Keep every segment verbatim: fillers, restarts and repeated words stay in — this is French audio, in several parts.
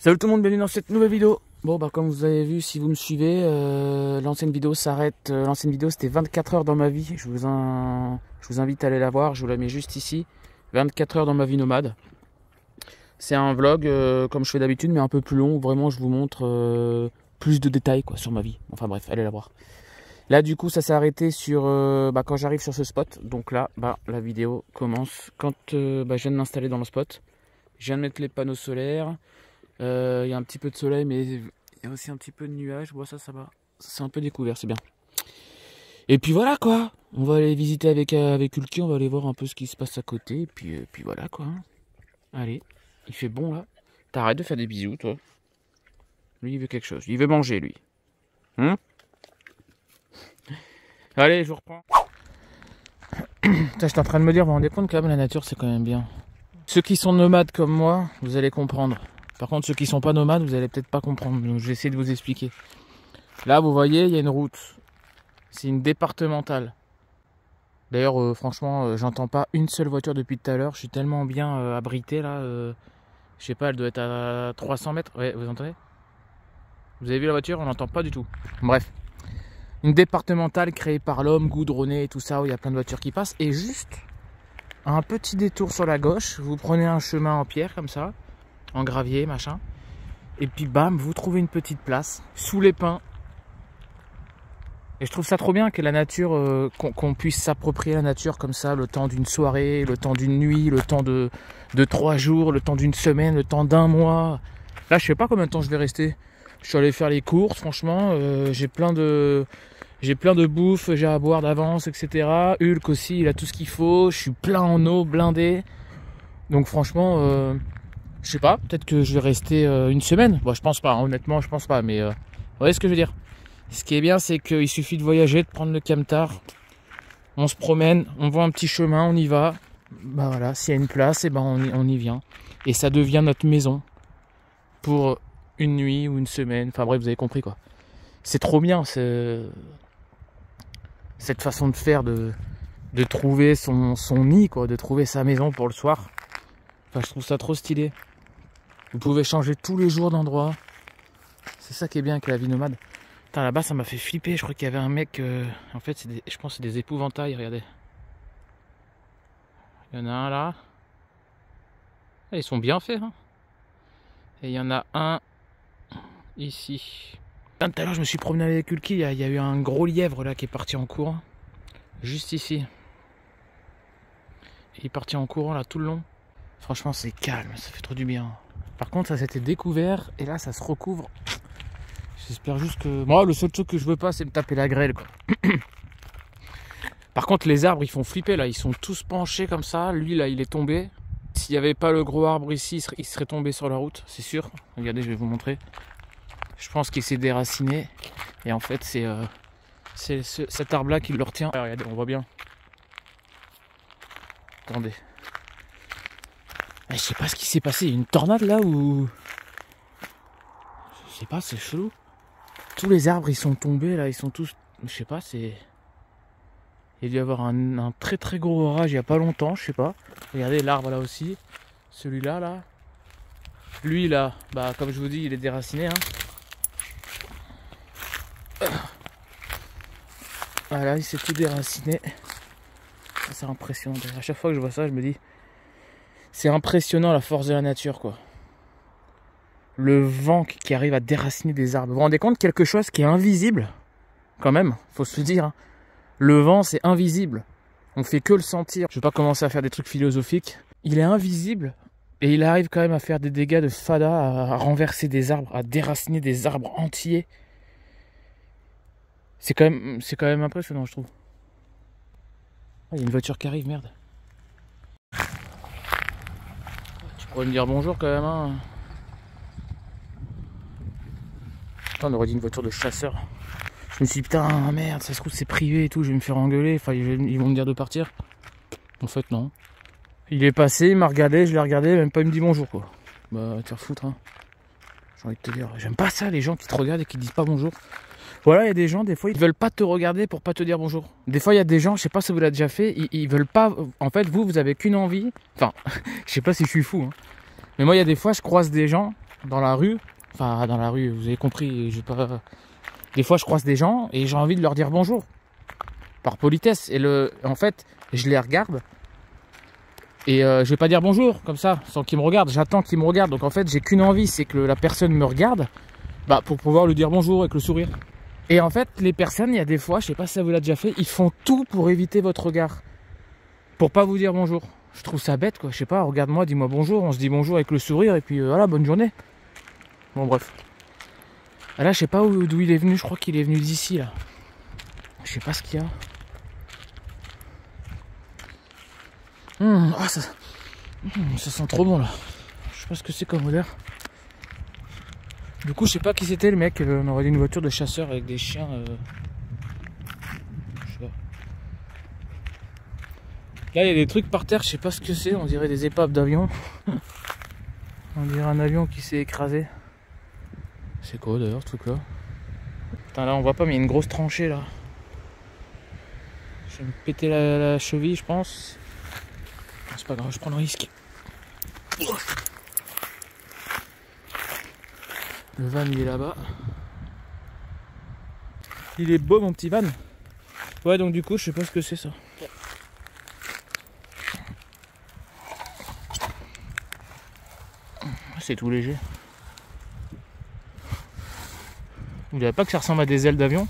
Salut tout le monde, bienvenue dans cette nouvelle vidéo. Bon bah comme vous avez vu, si vous me suivez, euh, l'ancienne vidéo s'arrête. Euh, l'ancienne vidéo c'était vingt-quatre heures dans ma vie. Je vous, in... je vous invite à aller la voir, je vous la mets juste ici. vingt-quatre heures dans ma vie nomade. C'est un vlog euh, comme je fais d'habitude mais un peu plus long où vraiment je vous montre euh, plus de détails quoi, sur ma vie. Enfin bref, allez la voir. Là du coup ça s'est arrêté sur euh, bah, quand j'arrive sur ce spot. Donc là bah, la vidéo commence quand euh, bah, je viens de m'installer dans le spot. Je viens de mettre les panneaux solaires. Il euh, y a un petit peu de soleil, mais il y a aussi un petit peu de nuages. Bon, ça, ça va. C'est un peu découvert, c'est bien. Et puis voilà, quoi. On va aller visiter avec, euh, avec Ulki. On va aller voir un peu ce qui se passe à côté. Et puis, euh, puis voilà, quoi. Allez, il fait bon, là. T'arrêtes de faire des bisous, toi. Lui, il veut quelque chose. Il veut manger, lui. Hum Allez, je vous reprends. J'étais en train de me dire, vous vous rendez compte, quand même, la nature, c'est quand même bien. Ceux qui sont nomades comme moi, vous allez comprendre. Par contre, ceux qui sont pas nomades, vous allez peut-être pas comprendre. Donc, je vais essayer de vous expliquer. Là, vous voyez, il y a une route. C'est une départementale. D'ailleurs, euh, franchement, euh, j'entends pas une seule voiture depuis tout à l'heure. Je suis tellement bien euh, abrité là. Euh, je sais pas, elle doit être à trois cents mètres. Ouais, vous entendez? Vous avez vu la voiture? On n'entend pas du tout. Bref. Une départementale créée par l'homme, goudronnée et tout ça, où il y a plein de voitures qui passent. Et juste un petit détour sur la gauche. Vous prenez un chemin en pierre comme ça. En gravier, machin. Et puis bam, vous trouvez une petite place sous les pins. Et je trouve ça trop bien que la nature, euh, qu'on qu'on puisse s'approprier la nature comme ça, le temps d'une soirée, le temps d'une nuit, le temps de, de trois jours, le temps d'une semaine, le temps d'un mois. Là, je sais pas combien de temps je vais rester. Je suis allé faire les courses, franchement. Euh, j'ai plein de, j'ai plein de bouffe, j'ai à boire d'avance, et cetera. Hulk aussi, il a tout ce qu'il faut. Je suis plein en eau, blindé. Donc franchement. Euh, Je sais pas, peut-être que je vais rester euh, une semaine. Bon, je pense pas, hein, honnêtement, je pense pas. Mais euh, vous voyez ce que je veux dire. Ce qui est bien, c'est qu'il suffit de voyager, de prendre le camtar. On se promène, on voit un petit chemin, on y va. Bah voilà, s'il y a une place, et ben on y, on y vient. Et ça devient notre maison pour une nuit ou une semaine. Enfin bref, vous avez compris quoi. C'est trop bien, cette façon de faire, de, de trouver son, son nid, quoi, de trouver sa maison pour le soir. Enfin, je trouve ça trop stylé. Vous pouvez changer tous les jours d'endroit. C'est ça qui est bien avec la vie nomade. Putain, là-bas, ça m'a fait flipper. Je crois qu'il y avait un mec... Euh... En fait, des... je pense que c'est des épouvantails, regardez. Il y en a un là. Ah, ils sont bien faits. Hein. Et il y en a un ici. Tout à l'heure, je me suis promené avec Ulki. Il y, a... il y a eu un gros lièvre là qui est parti en courant. Juste ici. Il est parti en courant là tout le long. Franchement, c'est calme. Ça fait trop du bien. Par contre, ça s'était découvert et là, ça se recouvre. J'espère juste que... Moi, le seul truc que je veux pas, c'est me taper la grêle, quoi. Par contre, les arbres, ils font flipper, là. Ils sont tous penchés comme ça. Lui, là, il est tombé. S'il n'y avait pas le gros arbre ici, il serait, il serait tombé sur la route, c'est sûr. Regardez, je vais vous montrer. Je pense qu'il s'est déraciné. Et en fait, c'est euh, c'est ce, cet arbre-là qui le retient. Ah, regardez, on voit bien. Attendez. Je sais pas ce qui s'est passé, une tornade là ou... Je sais pas, c'est chelou. Tous les arbres ils sont tombés là, ils sont tous... Je sais pas, c'est... Il y a dû y avoir un, un très très gros orage il y a pas longtemps, je sais pas. Regardez l'arbre là aussi. Celui-là là. Lui là, bah comme je vous dis, il est déraciné. Hein. Voilà, il s'est tout déraciné. C'est impressionnant. À chaque fois que je vois ça, je me dis... C'est impressionnant la force de la nature quoi. Le vent qui arrive à déraciner des arbres. Vous vous rendez compte, quelque chose qui est invisible quand même, faut se le dire. Hein. Le vent c'est invisible. On fait que le sentir. Je vais pas commencer à faire des trucs philosophiques. Il est invisible et il arrive quand même à faire des dégâts de fada, à renverser des arbres, à déraciner des arbres entiers. C'est quand même, c'est quand même impressionnant je trouve. Ah, il y a une voiture qui arrive, merde. Tu pourrais me dire bonjour quand même, hein. Putain, on aurait dit une voiture de chasseur. Je me suis dit, putain, merde, ça se trouve c'est privé et tout, je vais me faire engueuler, enfin ils vont me dire de partir. En fait, non. Il est passé, il m'a regardé, je l'ai regardé, même pas il me dit bonjour quoi. Bah, tu vas foutre, hein. J'ai envie de te dire, j'aime pas ça, les gens qui te regardent et qui disent pas bonjour. Voilà, il y a des gens, des fois, ils veulent pas te regarder pour pas te dire bonjour. Des fois, il y a des gens, je sais pas si vous l'avez déjà fait, ils, ils veulent pas... En fait, vous, vous avez qu'une envie... Enfin, je sais pas si je suis fou, hein. Mais moi, il y a des fois, je croise des gens, dans la rue, enfin dans la rue, vous avez compris, j'ai pas... Des fois je croise des gens et j'ai envie de leur dire bonjour, par politesse. Et le, en fait, je les regarde et euh, je vais pas dire bonjour comme ça, sans qu'ils me regardent. J'attends qu'ils me regardent. Donc en fait, j'ai qu'une envie, c'est que la personne me regarde, bah, pour pouvoir lui dire bonjour avec le sourire. Et en fait, les personnes, il y a des fois, je sais pas si ça vous l'a déjà fait, ils font tout pour éviter votre regard, pour pas vous dire bonjour. Je trouve ça bête, quoi. Je sais pas, regarde-moi, dis-moi bonjour, on se dit bonjour avec le sourire et puis euh, voilà, bonne journée. Bon, bref. Là, je sais pas d'où il est venu, je crois qu'il est venu d'ici, là. Je sais pas ce qu'il y a. Mmh, ah, ça, mmh, ça sent trop bon, là. Je sais pas ce que c'est comme odeur. Du coup, je sais pas qui c'était le mec. Euh, on aurait dit une voiture de chasseur avec des chiens. Euh... Je sais pas. Là, il y a des trucs par terre, je sais pas ce que c'est. On dirait des épaves d'avion. On dirait un avion qui s'est écrasé. C'est quoi d'ailleurs ce truc là? Putain, là on voit pas, mais il y a une grosse tranchée là. Je vais me péter la, la cheville, je pense. C'est pas grave, je prends le risque. Le van il est là-bas. Il est beau mon petit van. Ouais, donc du coup, je sais pas ce que c'est ça. C'est tout léger. Vous ne dirait pas que ça ressemble à des ailes d'avion?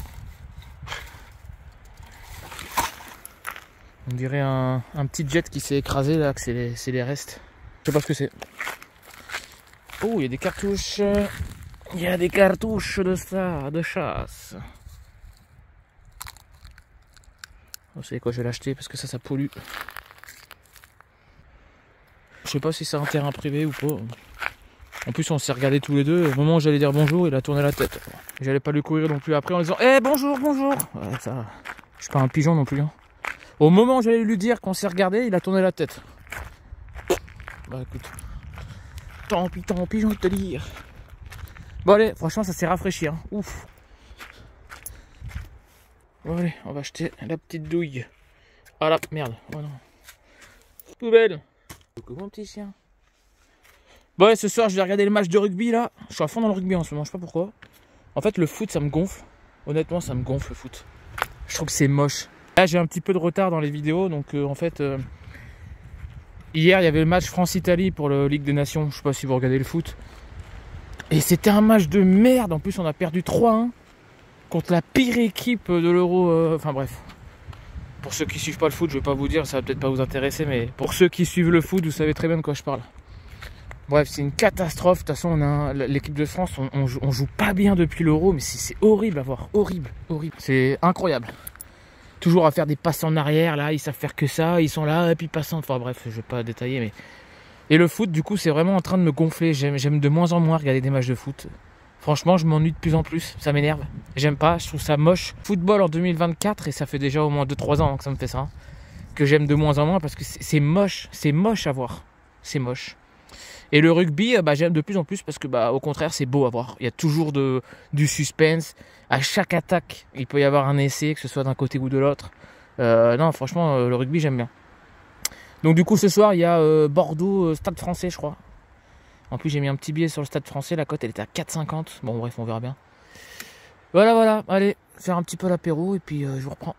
On dirait un, un petit jet qui s'est écrasé là, que c'est les, c'est les restes. Je sais pas ce que c'est. Oh, il y a des cartouches. Il y a des cartouches de ça, de chasse. Vous savez quoi, je vais l'acheter parce que ça, ça pollue. Je sais pas si c'est un terrain privé ou pas. En plus, on s'est regardé tous les deux. Au moment où j'allais dire bonjour, il a tourné la tête. J'allais pas lui courir non plus après en disant eh hey, bonjour, bonjour. Ouais, ça, je suis pas un pigeon non plus. Hein. Au moment où j'allais lui dire qu'on s'est regardé, il a tourné la tête. Bah écoute, tant pis, tant pis, j'ai envie de te dire. Bon allez, franchement, ça s'est rafraîchi. Hein. Ouf. Bon allez, on va acheter la petite douille. Ah là, merde. Oh non. Poubelle. Coucou mon petit chien. Bon ouais, ce soir je vais regarder le match de rugby là. Je suis à fond dans le rugby en ce moment, je sais pas pourquoi. En fait le foot ça me gonfle. Honnêtement ça me gonfle le foot. Je trouve que c'est moche. Là j'ai un petit peu de retard dans les vidéos. Donc euh, en fait euh, hier il y avait le match France-Italie pour la Ligue des Nations. Je sais pas si vous regardez le foot. Et c'était un match de merde. En plus on a perdu trois un contre la pire équipe de l'Euro. euh, Enfin bref. Pour ceux qui suivent pas le foot, je vais pas vous dire, ça va peut-être pas vous intéresser. Mais pour ceux qui suivent le foot, vous savez très bien de quoi je parle. Bref, c'est une catastrophe. De toute façon, on a l'équipe de France, on, on, joue, on joue pas bien depuis l'Euro, mais c'est horrible à voir, horrible, horrible. C'est incroyable. Toujours à faire des passes en arrière, là, ils savent faire que ça, ils sont là, et puis passant. Enfin bref, je vais pas détailler, mais... Et le foot, du coup, c'est vraiment en train de me gonfler. J'aime de moins en moins regarder des matchs de foot. Franchement, je m'ennuie de plus en plus, ça m'énerve. J'aime pas, je trouve ça moche. Football en deux mille vingt-quatre, et ça fait déjà au moins deux trois ans que ça me fait ça, hein, que j'aime de moins en moins, parce que c'est moche, c'est moche à voir. C'est moche. Et le rugby, bah, j'aime de plus en plus parce que, bah, au contraire, c'est beau à voir. Il y a toujours de, du suspense. À chaque attaque, il peut y avoir un essai, que ce soit d'un côté ou de l'autre. Euh, non, franchement, euh, le rugby, j'aime bien. Donc, du coup, ce soir, il y a euh, Bordeaux, euh, Stade Français, je crois. En plus, j'ai mis un petit billet sur le Stade Français. La cote, elle était à quatre cinquante. Bon, bref, on verra bien. Voilà, voilà. Allez, faire un petit peu l'apéro et puis euh, je vous reprends.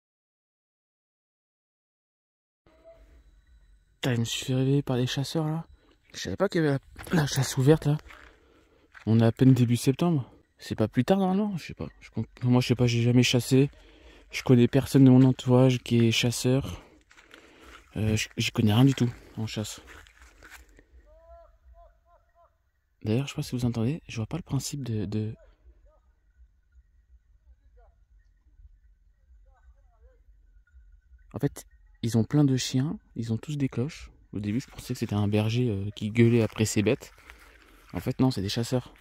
Putain, je me suis fait réveiller par les chasseurs, là. Je savais pas qu'il y avait la, la chasse ouverte là. On est à peine début septembre. C'est pas plus tard normalement. Je sais pas. Je, moi je sais pas, j'ai jamais chassé. Je connais personne de mon entourage qui est chasseur. Euh, J'y connais rien du tout en chasse. D'ailleurs, je sais pas si vous entendez, je vois pas le principe de, de... En fait, ils ont plein de chiens, ils ont tous des cloches. Au début, je pensais que c'était un berger euh, qui gueulait après ses bêtes. En fait, non, c'est des chasseurs.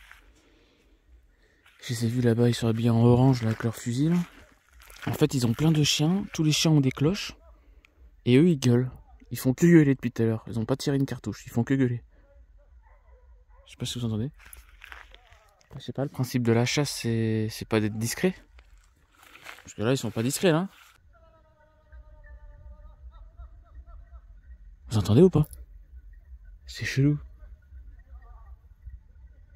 Je les ai vus là-bas, ils sont habillés en orange là, avec leur fusil. Là. En fait, ils ont plein de chiens, tous les chiens ont des cloches. Et eux, ils gueulent. Ils font que gueuler depuis tout à l'heure. Ils ont pas tiré une cartouche, ils font que gueuler. Je sais pas si vous entendez. Je sais pas, le principe de la chasse, c'est c'est pas d'être discret. Parce que là, ils sont pas discrets, là. Vous entendez ou pas? C'est chelou.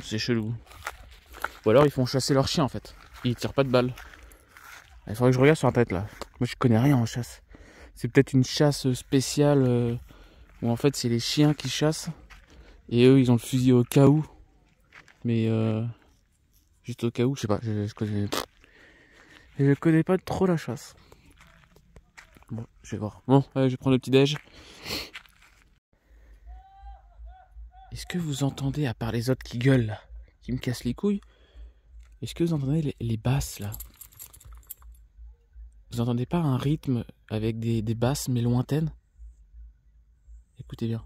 C'est chelou. Ou alors ils font chasser leurs chiens en fait. Ils tirent pas de balles. Il faudrait que je regarde sur internet là. Moi je connais rien en chasse. C'est peut-être une chasse spéciale euh, où en fait c'est les chiens qui chassent. Et eux ils ont le fusil au cas où. Mais euh, juste au cas où, je sais pas. Je, je connais. Je connais pas trop la chasse. Bon, je vais voir. Bon, allez, je vais prendre le petit déj. Est-ce que vous entendez, à part les autres qui gueulent là, qui me cassent les couilles, est-ce que vous entendez les, les basses là? Vous entendez pas un rythme avec des, des basses mais lointaines? Écoutez bien.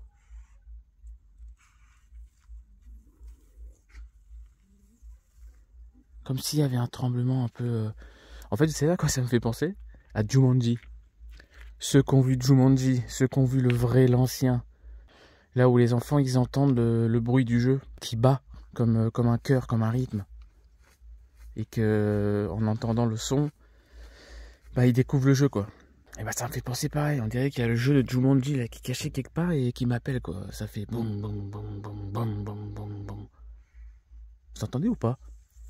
Comme s'il y avait un tremblement un peu... Euh... En fait, vous savez à quoi ça me fait penser? À Jumanji. Ceux qui ont vu Jumanji, ceux qui ont vu le vrai, l'ancien. Là où les enfants, ils entendent le, le bruit du jeu qui bat comme, comme un cœur, comme un rythme. Et que en entendant le son, bah ils découvrent le jeu quoi. Et bah ça me fait penser pareil, on dirait qu'il y a le jeu de Jumanji là qui est caché quelque part et qui m'appelle quoi. Ça fait boum boum boum boum boum boum boum boum. Vous entendez ou pas?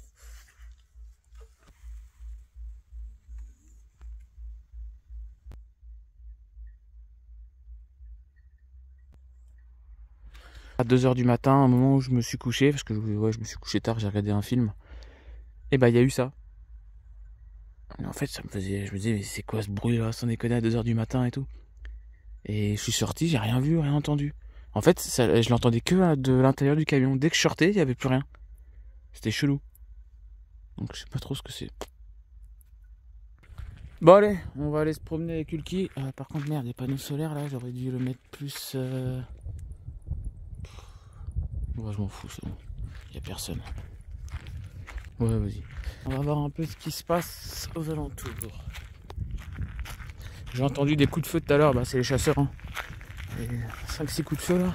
À deux heures du matin, un moment où je me suis couché, parce que ouais, je me suis couché tard, j'ai regardé un film. Et bah il y a eu ça. Et en fait ça me faisait, je me disais mais c'est quoi ce bruit là, sans déconner à deux heures du matin et tout. Et je suis sorti, j'ai rien vu, rien entendu. En fait ça, je l'entendais que de l'intérieur du camion. Dès que je sortais, il n'y avait plus rien. C'était chelou. Donc je sais pas trop ce que c'est. Bon allez, on va aller se promener avec Ulki. Euh, par contre merde, les panneaux solaires là, j'aurais dû le mettre plus... Euh... Ouais, je m'en fous, c'est bon. Il n'y a personne. Ouais, vas-y. On va voir un peu ce qui se passe aux alentours. J'ai entendu des coups de feu tout à l'heure, bah c'est les chasseurs. Hein. cinq six coups de feu là.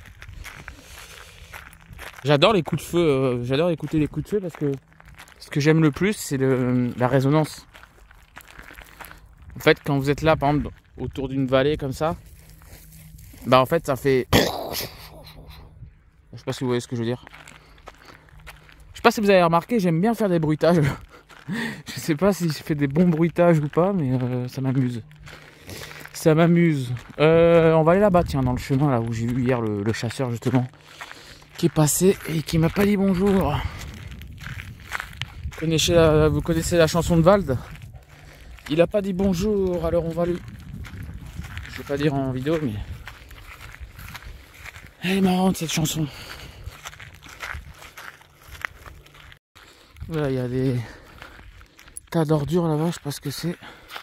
J'adore les coups de feu, euh, j'adore écouter les coups de feu parce que ce que j'aime le plus c'est le, la résonance. En fait quand vous êtes là par exemple autour d'une vallée comme ça, bah en fait ça fait... Je sais pas si vous voyez ce que je veux dire. Je sais pas si vous avez remarqué, j'aime bien faire des bruitages. Je sais pas si je fais des bons bruitages ou pas, mais euh, ça m'amuse. Ça m'amuse. Euh, on va aller là-bas, tiens, dans le chemin là où j'ai vu hier le, le chasseur justement, qui est passé et qui m'a pas dit bonjour. Vous connaissez la, vous connaissez la chanson de Vald? Il a pas dit bonjour, alors on va lui... Je vais pas dire en vidéo, mais... Elle est marrante cette chanson. Voilà, il y a des tas d'ordures là-bas, je sais pas ce que c'est.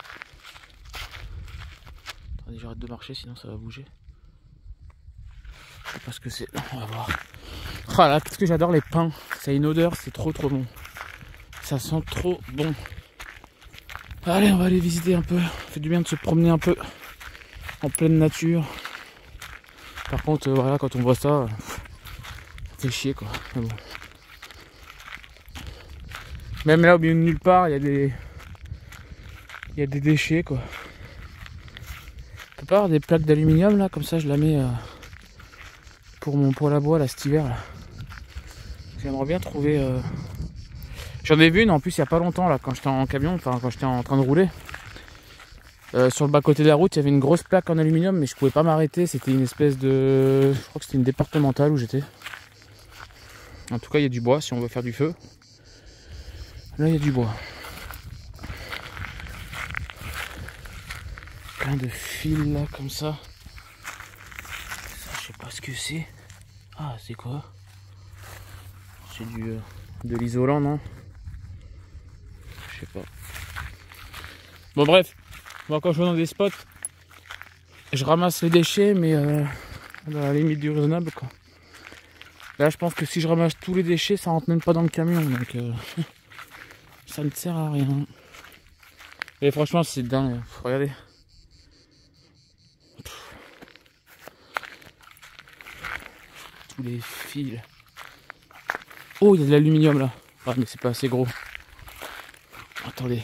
Attendez, j'arrête de marcher sinon ça va bouger. Je sais pas ce que c'est. On va voir. Ah là, qu'est-ce que j'adore les pains. Ça a une odeur, c'est trop trop bon. Ça sent trop bon. Allez, on va aller visiter un peu. Ça fait du bien de se promener un peu en pleine nature. Par contre, euh, voilà, quand on voit ça, ça fait chier quoi. Mais bon. Même là au milieu de nulle part, il y a des. Il y a des déchets quoi. On peut pas avoir des plaques d'aluminium là, comme ça je la mets euh, pour mon poêle à bois là cet hiver là. J'aimerais bien trouver. Euh... J'en ai vu une en plus il y a pas longtemps là quand j'étais en camion, enfin quand j'étais en train de rouler. Euh, sur le bas côté de la route, il y avait une grosse plaque en aluminium, mais je pouvais pas m'arrêter. C'était une espèce de... Je crois que c'était une départementale où j'étais. En tout cas, il y a du bois si on veut faire du feu. Là, il y a du bois. Plein de fils là, comme ça. Ça, je sais pas ce que c'est. Ah, c'est quoi? C'est du... Euh, de l'isolant, non? Je sais pas. Bon, bref. Moi, quand je vais dans des spots, je ramasse les déchets, mais euh, dans la limite du raisonnable, quoi. Là, je pense que si je ramasse tous les déchets, ça rentre même pas dans le camion, donc euh, ça ne sert à rien. Et franchement, c'est dingue. Regardez. Tous les fils. Oh, il y a de l'aluminium là. Ah, mais c'est pas assez gros. Attendez.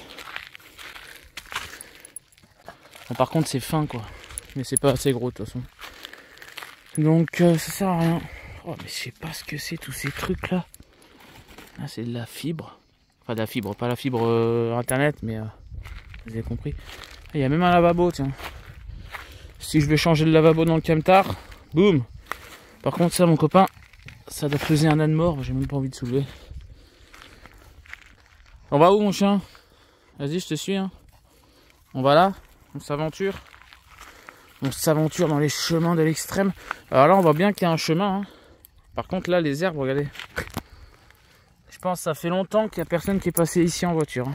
Bon, par contre c'est fin quoi, mais c'est pas assez gros de toute façon. Donc euh, ça sert à rien. Oh mais je sais pas ce que c'est tous ces trucs là. Là, c'est de la fibre. Enfin, de la fibre, pas la fibre euh, internet, mais euh, vous avez compris. Il y a même un lavabo, tiens. Si je vais changer le lavabo dans le camtar, boum. Par contre, ça, mon copain, ça doit peser un âne mort. J'ai même pas envie de soulever. On va où, mon chien? Vas-y, je te suis. Hein. On va là. On s'aventure. On s'aventure dans les chemins de l'extrême. Alors là, on voit bien qu'il y a un chemin. Hein. Par contre, là, les herbes, regardez. Je pense que ça fait longtemps qu'il n'y a personne qui est passé ici en voiture. Hein.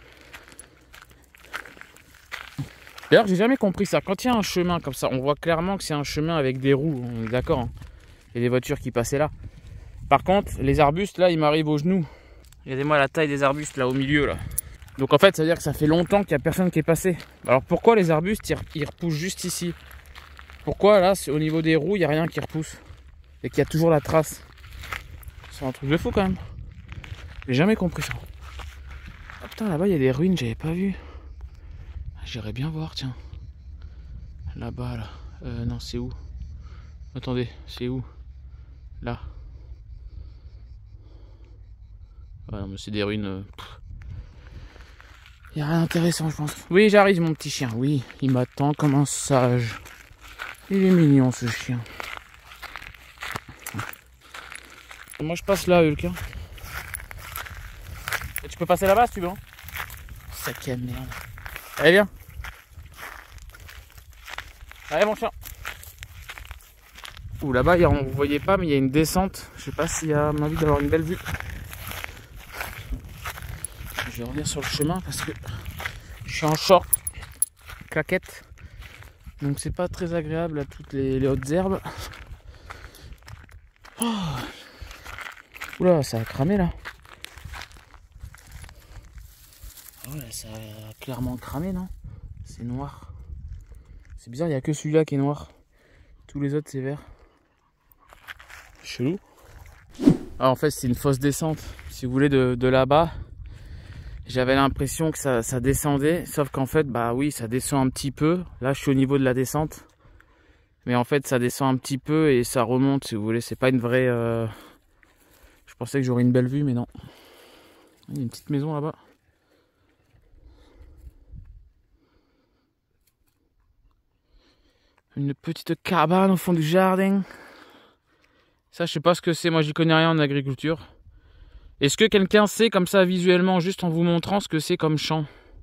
D'ailleurs, j'ai jamais compris ça. Quand il y a un chemin comme ça, on voit clairement que c'est un chemin avec des roues. On est d'accord. Hein. Il y a des voitures qui passaient là. Par contre, les arbustes, là, ils m'arrivent aux genoux. Regardez-moi la taille des arbustes, là, au milieu, là. Donc, en fait, ça veut dire que ça fait longtemps qu'il n'y a personne qui est passé. Alors, pourquoi les arbustes, ils, ils repoussent juste ici? Pourquoi, là, au niveau des roues, il n'y a rien qui repousse? Et qu'il y a toujours la trace? C'est un truc de fou, quand même. J'ai jamais compris ça. Ah, putain, là-bas, il y a des ruines, j'avais pas vu. J'irais bien voir, tiens. Là-bas, là. Euh, non, c'est où? Attendez, c'est où? Là. Ah non, mais c'est des ruines. Euh... Il n'y a rien d'intéressant, je pense. Oui, j'arrive, mon petit chien. Oui, il m'attend comme un sage. Il est mignon, ce chien. Moi, je passe là, Hulk. Hein. Et tu peux passer là-bas, si tu veux. Hein. Sac à merde. Allez, viens. Allez, mon chien. Ouh, là-bas, on ne voyait pas, mais il y a une descente. Je sais pas s'il y a envie d'avoir une belle vue. Je vais revenir sur le chemin parce que je suis en short, claquette. Donc c'est pas très agréable à toutes les, les hautes herbes. Oh. Oula, ça a cramé là. Oh là, ça a clairement cramé, non? C'est noir. C'est bizarre, il n'y a que celui-là qui est noir. Tous les autres c'est vert. Chelou. Ah, en fait c'est une fausse descente. Si vous voulez, de, de là-bas, j'avais l'impression que ça, ça descendait. Sauf qu'en fait, bah oui, ça descend un petit peu. Là je suis au niveau de la descente. Mais en fait ça descend un petit peu et ça remonte, si vous voulez. C'est pas une vraie... Euh... Je pensais que j'aurais une belle vue, mais non. Il y a une petite maison là-bas. Une petite cabane au fond du jardin. Ça, je sais pas ce que c'est. Moi, j'y connais rien en agriculture. Est-ce que quelqu'un sait comme ça visuellement, juste en vous montrant ce que c'est comme champ?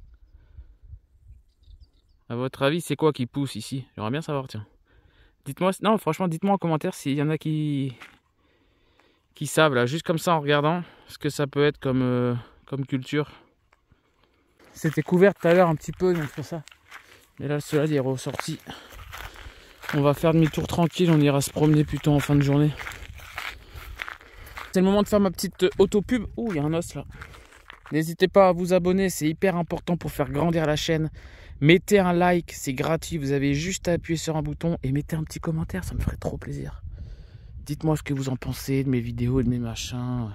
À votre avis, c'est quoi qui pousse ici? J'aimerais bien savoir, tiens. Dites-moi, non, franchement, dites-moi en commentaire s'il y en a qui qui savent, là, juste comme ça en regardant, ce que ça peut être comme, euh, comme culture. C'était couvert tout à l'heure un petit peu, donc c'est pour ça. Mais là, le soleil est ressorti. On va faire demi-tour tranquille, on ira se promener plutôt en fin de journée. C'est le moment de faire ma petite auto-pub. Ouh, il y a un os là. N'hésitez pas à vous abonner, c'est hyper important pour faire grandir la chaîne. Mettez un like, c'est gratuit, vous avez juste à appuyer sur un bouton et mettez un petit commentaire, ça me ferait trop plaisir. Dites-moi ce que vous en pensez de mes vidéos et de mes machins.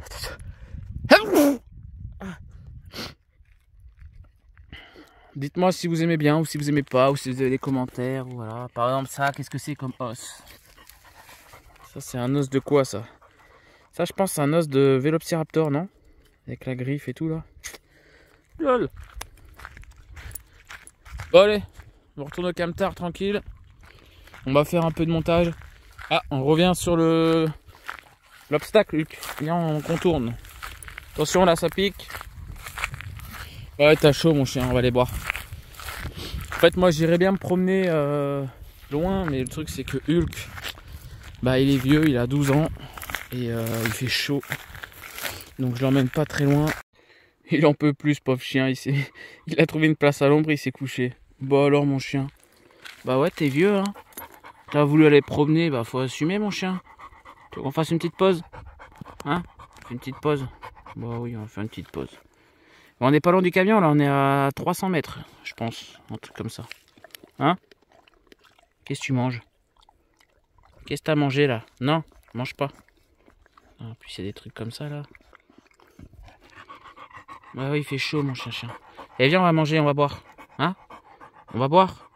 Dites-moi si vous aimez bien ou si vous aimez pas, ou si vous avez des commentaires. Ou voilà. Par exemple, ça, qu'est-ce que c'est comme os? Ça, c'est un os de quoi, ça? Ça, je pense, c'est un os de Velociraptor, non? Avec la griffe et tout, là. Lol. Bon, allez, on retourne au camtar tranquille. On va faire un peu de montage. Ah, on revient sur le l'obstacle, viens, on contourne. Attention, là, ça pique. Ouais, t'as chaud, mon chien, on va aller boire. En fait, moi, j'irais bien me promener euh, loin, mais le truc, c'est que Hulk, bah, il est vieux, il a douze ans, et euh, il fait chaud. Donc, je l'emmène pas très loin. Il en peut plus, pauvre chien, il, il a trouvé une place à l'ombre, il s'est couché. Bon, alors, mon chien. Bah ouais, t'es vieux, hein. T'as voulu aller promener, bah, faut assumer, mon chien. Tu veux qu'on fasse une petite pause? Hein? Une petite pause? Bah oui, on va faire une petite pause. On n'est pas loin du camion, là, on est à trois cents mètres, je pense, un truc comme ça. Hein? Qu'est-ce que tu manges? Qu'est-ce que t'as mangé, là? Non, mange pas. Ah, puis c'est des trucs comme ça, là. Bah oui, il fait chaud, mon chien, chien. Eh, viens, on va manger, on va boire. Hein? On va boire?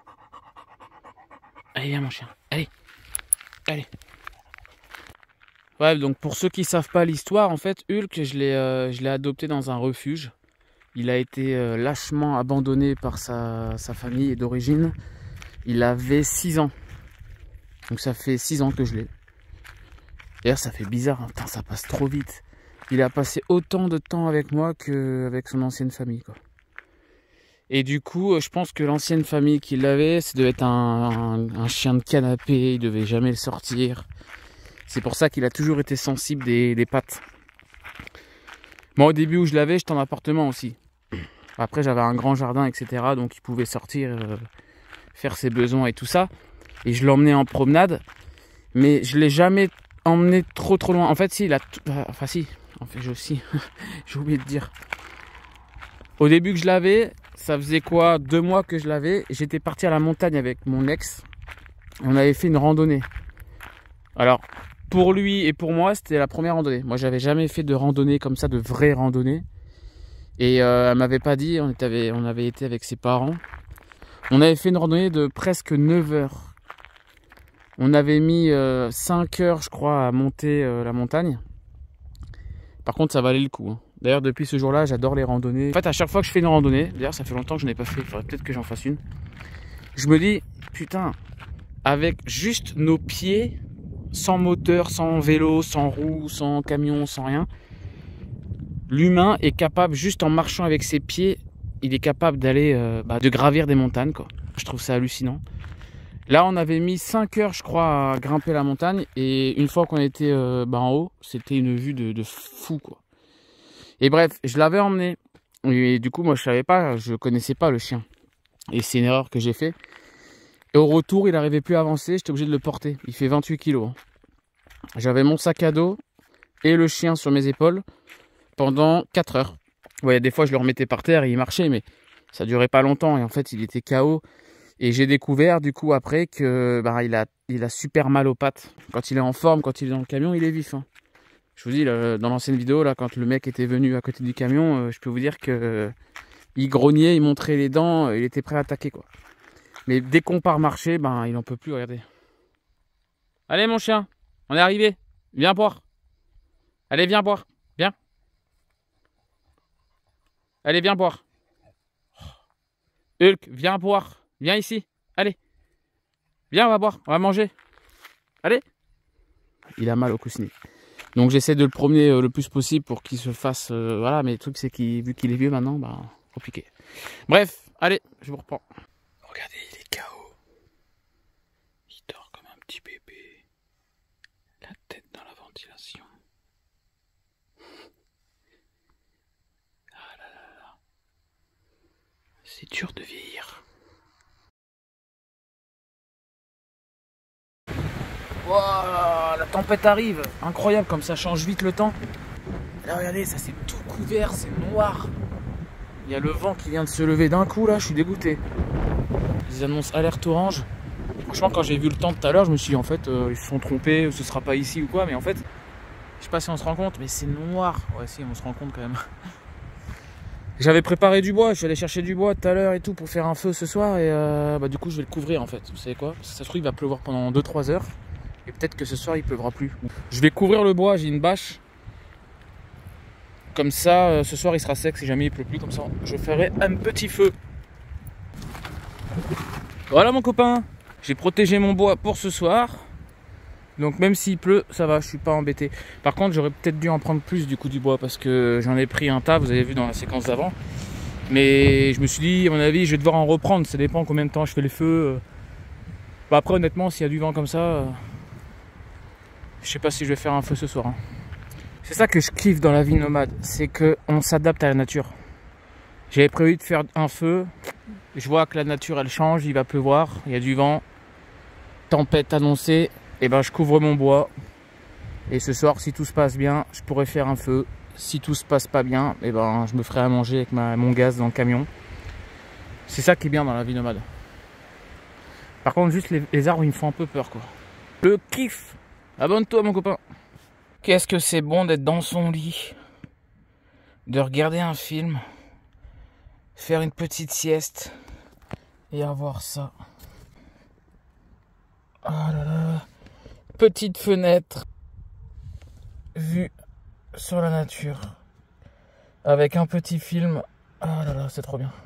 Allez, viens, mon chien. Allez. Allez. Ouais, donc pour ceux qui savent pas l'histoire, en fait, Hulk, je l'ai euh, je l'ai adopté dans un refuge. Il a été euh, lâchement abandonné par sa, sa famille d'origine. Il avait six ans. Donc ça fait six ans que je l'ai. D'ailleurs, ça fait bizarre, hein. Putain, ça passe trop vite. Il a passé autant de temps avec moi qu'avec son ancienne famille, quoi. Et du coup, je pense que l'ancienne famille qu'il avait, ça devait être un, un, un chien de canapé, il devait jamais le sortir. C'est pour ça qu'il a toujours été sensible des, des pattes. Moi, au début où je l'avais, j'étais en appartement aussi. Après, j'avais un grand jardin, et cetera. Donc, il pouvait sortir, euh, faire ses besoins et tout ça. Et je l'emmenais en promenade. Mais je l'ai jamais emmené trop trop loin. En fait, si, il a... Enfin, si. En fait, j'ai aussi... j'ai oublié de dire. Au début que je l'avais, ça faisait quoi? Deux mois que je l'avais. J'étais parti à la montagne avec mon ex. On avait fait une randonnée. Alors... Pour lui et pour moi, c'était la première randonnée. Moi, j'avais jamais fait de randonnée comme ça, de vraie randonnée. Et euh, elle m'avait pas dit, on, était, on avait été avec ses parents. On avait fait une randonnée de presque neuf heures. On avait mis euh, cinq heures, je crois, à monter euh, la montagne. Par contre, ça valait le coup. Hein. D'ailleurs, depuis ce jour-là, j'adore les randonnées. En fait, à chaque fois que je fais une randonnée, d'ailleurs, ça fait longtemps que je n'ai pas fait, il faudrait peut-être que j'en fasse une. Je me dis, putain, avec juste nos pieds... sans moteur, sans vélo, sans roue, sans camion, sans rien. L'humain est capable, juste en marchant avec ses pieds, il est capable d'aller, euh, bah, de gravir des montagnes, quoi. Je trouve ça hallucinant. Là, on avait mis cinq heures, je crois, à grimper la montagne. Et une fois qu'on était euh, bah, en haut, c'était une vue de, de fou, quoi. Et bref, je l'avais emmené. Et du coup, moi, je savais pas, je connaissais pas le chien. Et c'est une erreur que j'ai fait. Et au retour, il n'arrivait plus à avancer, j'étais obligé de le porter. Il fait vingt-huit kilos. J'avais mon sac à dos et le chien sur mes épaules pendant quatre heures. Ouais, des fois, je le remettais par terre et il marchait, mais ça durait pas longtemps. Et en fait, il était K O. Et j'ai découvert, du coup, après, que bah, il, a, il a super mal aux pattes. Quand il est en forme, quand il est dans le camion, il est vif. Hein. Je vous dis, là, dans l'ancienne vidéo, là, quand le mec était venu à côté du camion, euh, je peux vous dire que euh, il grognait, il montrait les dents, euh, il était prêt à attaquer, quoi. Mais dès qu'on part marcher, ben, il en peut plus, regardez. Allez mon chien, on est arrivé. Viens boire. Allez, viens boire. Viens. Allez, viens boire. Hulk, viens boire. Viens ici. Allez. Viens, on va boire. On va manger. Allez. Il a mal au coussinet. Donc j'essaie de le promener le plus possible pour qu'il se fasse... Euh, voilà, mais le truc c'est qu'il, vu qu'il est vieux maintenant, ben, compliqué. Bref, allez, je vous reprends. Regardez, il est K O. Il dort comme un petit bébé. La tête dans la ventilation. Ah là là là. C'est dur de vieillir. Wow, la tempête arrive. Incroyable comme ça change vite le temps. Là, regardez, ça c'est tout couvert, c'est noir. Il y a le vent qui vient de se lever d'un coup là, je suis dégoûté. Ils annoncent alerte orange. Franchement, quand j'ai vu le temps tout à l'heure, je me suis dit en fait, euh, ils se sont trompés, ce sera pas ici ou quoi, mais en fait, je sais pas si on se rend compte, mais c'est noir. Ouais, si, on se rend compte quand même. J'avais préparé du bois, je suis allé chercher du bois tout à l'heure et tout pour faire un feu ce soir, et euh, bah, du coup, je vais le couvrir en fait. Vous savez quoi? Parce que ça se trouve, il va pleuvoir pendant deux trois heures, et peut-être que ce soir, il pleuvra plus. Je vais couvrir le bois, j'ai une bâche. Comme ça, euh, ce soir, il sera sec si jamais il pleut plus, comme ça, je ferai un petit feu. Voilà mon copain, j'ai protégé mon bois pour ce soir. Donc même s'il pleut, ça va, je suis pas embêté. Par contre, j'aurais peut-être dû en prendre plus du coup du bois parce que j'en ai pris un tas, vous avez vu dans la séquence d'avant. Mais je me suis dit, à mon avis, je vais devoir en reprendre, ça dépend combien de temps je fais les feux. Bah, après, honnêtement, s'il y a du vent comme ça, je sais pas si je vais faire un feu ce soir. Hein. C'est ça que je kiffe dans la vie nomade, c'est qu'on s'adapte à la nature. J'avais prévu de faire un feu. Je vois que la nature elle change, il va pleuvoir, il y a du vent, tempête annoncée, et ben je couvre mon bois. Et ce soir, si tout se passe bien, je pourrais faire un feu. Si tout se passe pas bien, et ben je me ferai à manger avec ma, mon gaz dans le camion. C'est ça qui est bien dans la vie nomade. Par contre, juste les, les arbres ils me font un peu peur quoi. Le kiff. Abonne-toi mon copain. Qu'est-ce que c'est bon d'être dans son lit, de regarder un film, faire une petite sieste. Et avoir ça. Oh là là. Petite fenêtre. vue sur la nature. Avec un petit film. Ah là là, c'est trop bien.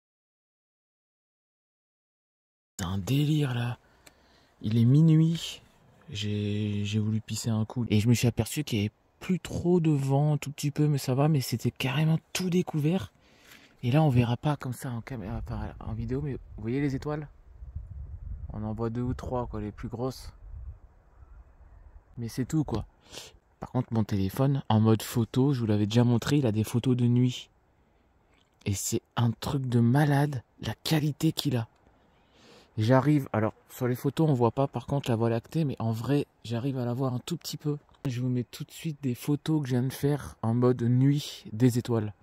C'est un délire là. Il est minuit. J'ai voulu pisser un coup. Et je me suis aperçu qu'il n'y avait plus trop de vent, un tout petit peu, mais ça va. Mais c'était carrément tout découvert. Et là, on verra pas comme ça en caméra, en vidéo, mais vous voyez les étoiles? On en voit deux ou trois, quoi, les plus grosses. Mais c'est tout, quoi. Par contre, mon téléphone, en mode photo, je vous l'avais déjà montré, il a des photos de nuit. Et c'est un truc de malade, la qualité qu'il a. J'arrive, alors sur les photos on voit pas par contre la Voie lactée, mais en vrai j'arrive à la voir un tout petit peu. Je vous mets tout de suite des photos que je viens de faire en mode nuit des étoiles.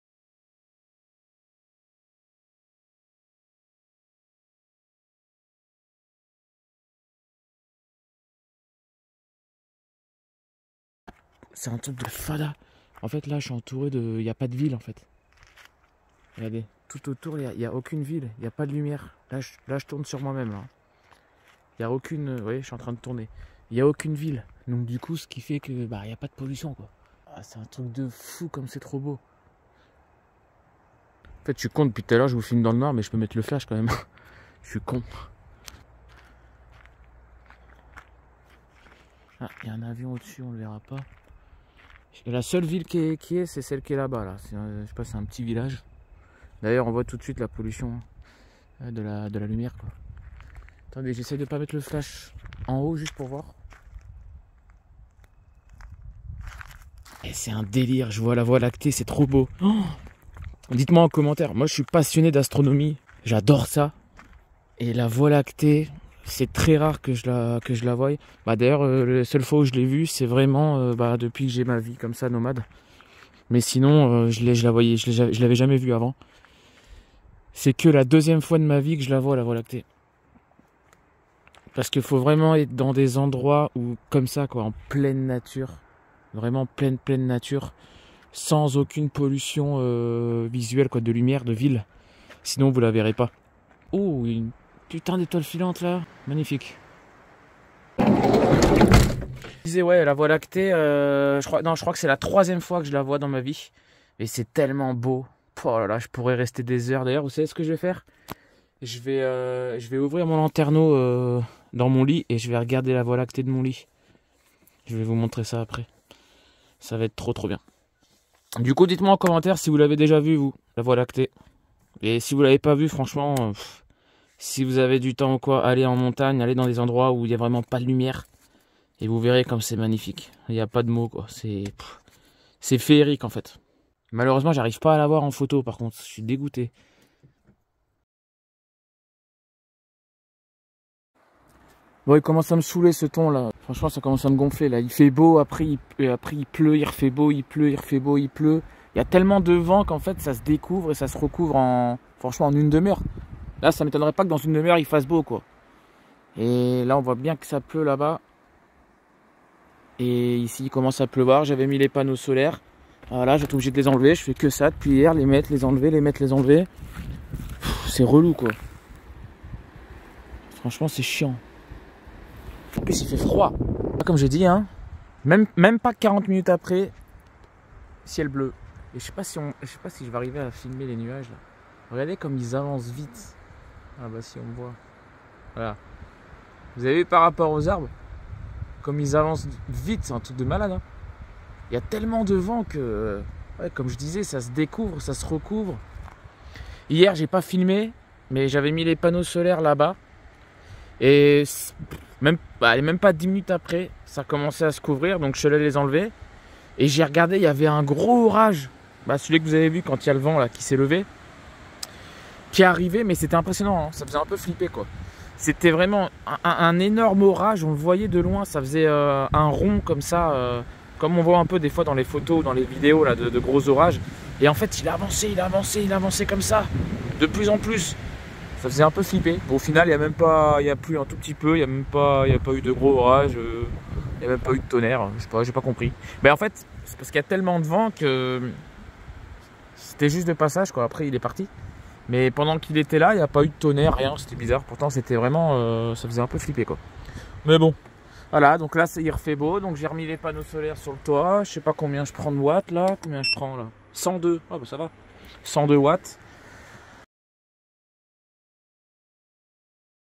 C'est un truc de fada. En fait là je suis entouré de... Il n'y a pas de ville en fait. Regardez, tout autour il n'y a, a aucune ville, il n'y a pas de lumière. Là je, là, je tourne sur moi-même. Hein. Il n'y a aucune... Vous voyez, je suis en train de tourner. Il n'y a aucune ville. Donc du coup, ce qui fait que bah il n'y a pas de pollution quoi. Ah, c'est un truc de fou comme c'est trop beau. En fait, je suis con depuis tout à l'heure, je vous filme dans le noir, mais je peux mettre le flash quand même. Je suis con. Ah, il y a un avion au-dessus, on le verra pas. Et la seule ville qui est, qui est c'est celle qui est là-bas. Là. Je sais pas, c'est un petit village. D'ailleurs, on voit tout de suite la pollution de la, de la lumière quoi. Attendez, j'essaie de pas mettre le flash en haut juste pour voir. Et c'est un délire, je vois la Voie lactée, c'est trop beau. Oh, dites-moi en commentaire, moi je suis passionné d'astronomie, j'adore ça. Et la Voie lactée, c'est très rare que je la, que je la voie. Bah, d'ailleurs, euh, la seule fois où je l'ai vue, c'est vraiment euh, bah, depuis que j'ai ma vie comme ça, nomade. Mais sinon, euh, je, je la voyais, je l'avais jamais vue avant. C'est que la deuxième fois de ma vie que je la vois, la Voie lactée. Parce qu'il faut vraiment être dans des endroits où, comme ça, quoi, en pleine nature. Vraiment pleine, pleine nature. Sans aucune pollution euh, visuelle, quoi, de lumière, de ville. Sinon, vous la verrez pas. Oh, une putain d'étoile filante, là. Magnifique. Je disais, ouais, la Voie lactée, euh, je crois, non, je crois que c'est la troisième fois que je la vois dans ma vie. Et c'est tellement beau. Oh là là, je pourrais rester des heures. D'ailleurs, vous savez ce que je vais faire? Je vais, euh, je vais ouvrir mon lanterneau euh, dans mon lit et je vais regarder la Voie lactée de mon lit. Je vais vous montrer ça après. Ça va être trop trop bien. Du coup, dites-moi en commentaire si vous l'avez déjà vu, vous, la Voie lactée. Et si vous l'avez pas vu, franchement, euh, pff, si vous avez du temps ou quoi, allez en montagne, allez dans des endroits où il n'y a vraiment pas de lumière. Et vous verrez comme c'est magnifique. Il n'y a pas de mots, quoi. C'est, c'est féerique en fait. Malheureusement, j'arrive pas à la voir en photo par contre. Je suis dégoûté. Bon, il commence à me saouler ce ton là. Franchement, ça commence à me gonfler là. Il fait beau, après il, après il pleut, il refait beau, il pleut, il refait beau, il pleut. Il y a tellement de vent qu'en fait ça se découvre et ça se recouvre en, franchement, en une demi-heure. Là, ça m'étonnerait pas que dans une demi-heure il fasse beau quoi. Et là, on voit bien que ça pleut là-bas. Et ici, il commence à pleuvoir. J'avais mis les panneaux solaires. Voilà, j'ai été obligé de les enlever. Je fais que ça depuis hier, les mettre, les enlever, les mettre, les enlever. C'est relou quoi. Franchement, c'est chiant. En plus, il fait froid. Comme j'ai dit, hein, même, même pas quarante minutes après, ciel bleu. Et je sais pas si on, je sais pas si je vais arriver à filmer les nuages là. Regardez comme ils avancent vite. Ah bah si on me voit. Voilà. Vous avez vu par rapport aux arbres, comme ils avancent vite, c'est un truc de malade. Hein. Il y a tellement de vent que, ouais, comme je disais, ça se découvre, ça se recouvre. Hier, j'ai pas filmé, mais j'avais mis les panneaux solaires là-bas. Et même, bah, même pas dix minutes après, ça commençait à se couvrir, donc je suis allé les enlever. Et j'ai regardé, il y avait un gros orage. Bah, celui que vous avez vu quand il y a le vent là qui s'est levé, qui est arrivé, mais c'était impressionnant, hein. Ça faisait un peu flipper quoi. C'était vraiment un, un, un énorme orage, on le voyait de loin, ça faisait euh, un rond comme ça, euh, comme on voit un peu des fois dans les photos, dans les vidéos là, de, de gros orages. Et en fait, il a avancé, il a avancé, il a avancé comme ça, de plus en plus. Ça faisait un peu flipper. Bon, au final, il n'y a même pas, il y a plu un tout petit peu, il n'y a même pas, il y a pas eu de gros orages, euh, il n'y a même pas eu de tonnerre, je sais pas, j'ai pas compris. Mais en fait, c'est parce qu'il y a tellement de vent que c'était juste de passage quoi. Après, il est parti. Mais pendant qu'il était là, il n'y a pas eu de tonnerre, rien, c'était bizarre. Pourtant, c'était vraiment, euh, ça faisait un peu flipper quoi. Mais bon, Voilà, donc là il refait beau, donc j'ai remis les panneaux solaires sur le toit. Je sais pas combien je prends de watts là, combien je prends là, cent deux, ah bah ça va, cent deux watts.